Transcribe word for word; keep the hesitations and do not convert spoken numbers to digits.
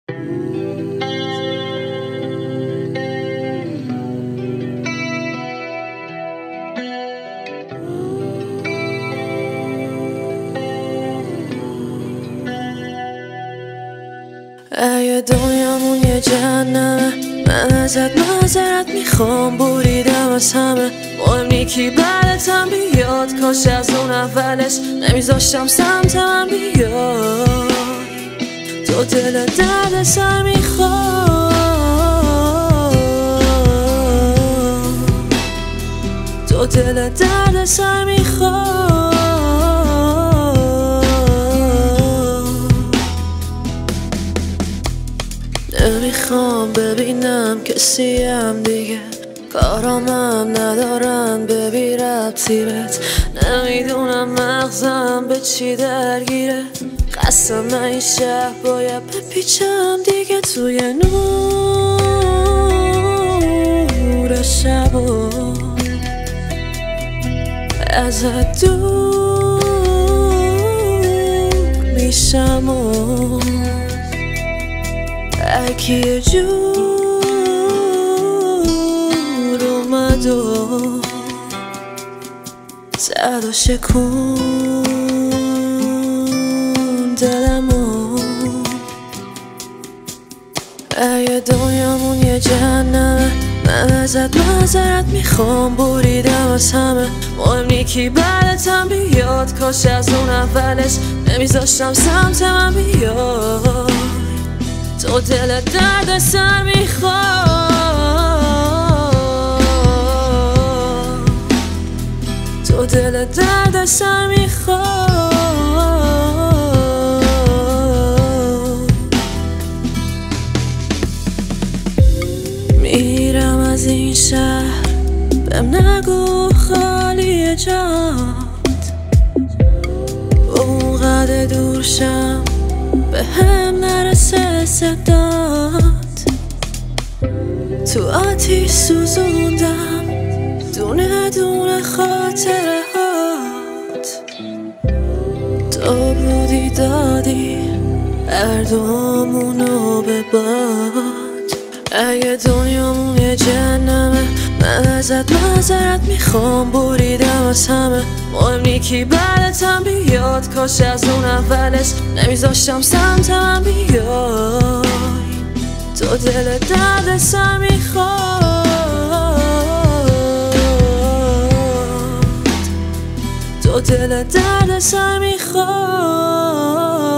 اگه دنیامون یه جهنمه من ازت معذرت میخوام، بریدم از همه. مهم نی کی بعدتم بیاد، کاش از اون اولش نمیذاشتم سمت من بیاد. تو دل درد سر میخوام، تو دل درد سر میخوام. نمیخوام ببینم کسیم دیگه، کارامم ندارن به بی ربطی بهت. نمیدونم مغزم به چی درگیره، قسم من این شب باید بپیچم دیگه توی نور شبا. ازت دور میشم و اگه یه جور اومد و زد و شکون دلمو. اگه دنیامون یه جهنمه من ازت معذرت میخوام، بریدم از همه. مهم نی کی بعدتم بیاد، کاش از اون اولش نمیذاشتم سمت من بیاد. تو دل درد سر میخوام، تو دل درد سر میخوام. میرم از این شهر بهم نگو خالی جات، اونقدر دور شم به هم نرسه صدات. تو آتیش سوزوندم دونه دونه خاطره هات، تو بودی دادی هر دومونو به باد. اگه دنیامون یه جهنمه من ازت معذرت میخوام، بریدم از همه. مهم نی کی بعدتم بیاد، کاش از اون اولش نمیذاشتم سمت من بیای. تو دل درد سر میخواد، تو دل درد سر میخواد.